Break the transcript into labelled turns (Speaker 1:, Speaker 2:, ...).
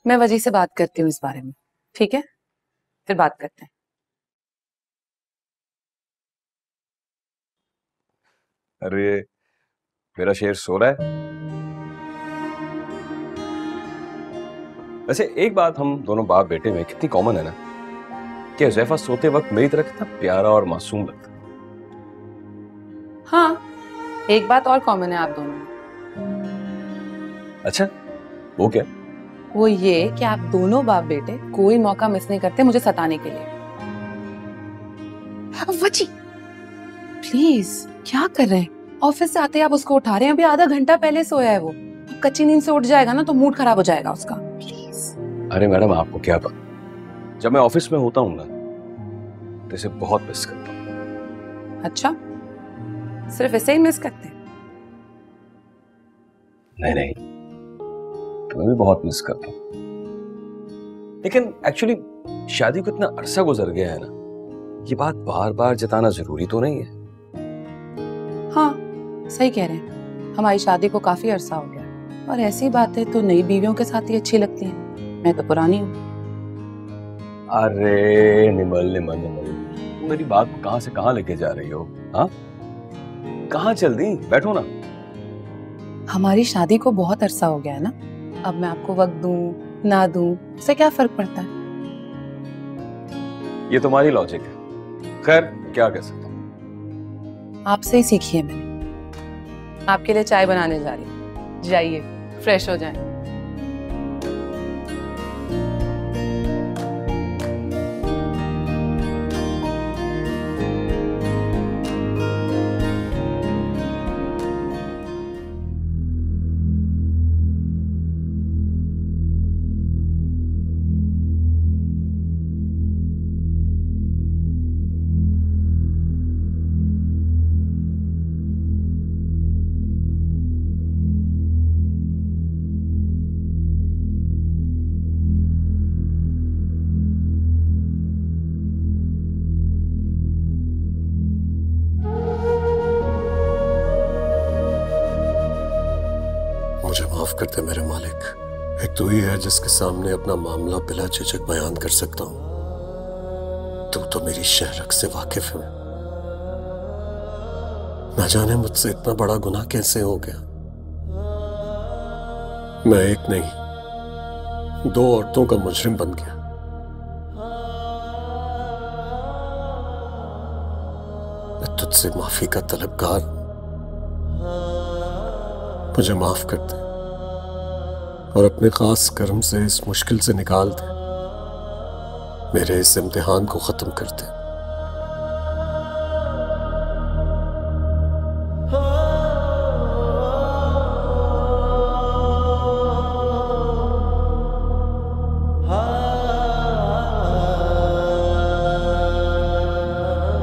Speaker 1: मैं वजी से बात करती हूँ इस बारे में, ठीक है? फिर बात करते हैं।
Speaker 2: अरे मेरा शेर सो रहा है। वैसे एक बात हम दोनों बाप बेटे में कितनी कॉमन है ना, कि हुज़ैफा सोते वक्त मेरी तरह कितना प्यारा और मासूम लगता है।
Speaker 1: हाँ, एक बात और कॉमन है आप दोनों में।
Speaker 2: अच्छा, वो क्या?
Speaker 1: वो ये कि आप दोनों बाप बेटे कोई मौका मिस नहीं करते मुझे सताने के लिए। वची, प्लीज क्या कर रहे हैं? ऑफिस से आते ही आप उसको उठा रहे हैं। अभी आधा घंटा पहले सोया है वो। अब कच्ची नींद से उठ जाएगा ना तो मूड खराब हो जाएगा उसका। प्लीज।
Speaker 2: अरे मैडम, आपको क्या पता, जब मैं ऑफिस में होता हूँ ना तो इसे बहुत मिस करता हूँ।
Speaker 1: अच्छा, सिर्फ इसे ही मिस करते हैं?
Speaker 2: नहीं नहीं, तुम्हें भी बहुत मिस करता हूँ, लेकिन एक्चुअली शादी को इतना अरसा गुजर गया है ना, ये बात बार बार जताना जरूरी तो नहीं है।
Speaker 1: हाँ, सही कह रहे हैं। हमारी शादी को काफी अरसा हो गया और ऐसी बातें तो नई बीवियों के साथ ही अच्छी लगती हैं। मैं तो पुरानी हूँ।
Speaker 2: अरे निमल निमल निमल, तुम मेरी बात को कहां से कहां लेके जा रही हो? हाँ, कहां चल दी? बैठो ना।
Speaker 1: हमारी शादी को बहुत अरसा हो गया है ना, अब मैं आपको वक्त दूं ना दूं उससे क्या फर्क पड़ता है?
Speaker 2: ये तुम्हारी लॉजिक है, खैर क्या कह सकता हूं।
Speaker 1: आपसे ही सीखी है मैंने। आपके लिए चाय बनाने जा रही हूँ, जाइए फ्रेश हो जाएं।
Speaker 3: मुझे माफ कर दे मेरे मालिक। एक तू ही है जिसके सामने अपना मामला बिला झिझक बयान कर सकता हूं। तू तो मेरी शहरक से वाकिफ है। न जाने मुझसे इतना बड़ा गुनाह कैसे हो गया। मैं एक नहीं, दो औरतों का मुजरिम बन गया। मैं तुझसे माफी का तलबगार। मुझे माफ कर दे और अपने खास कर्म से इस मुश्किल से निकाल दे। मेरे इस इम्तिहान को खत्म कर दे।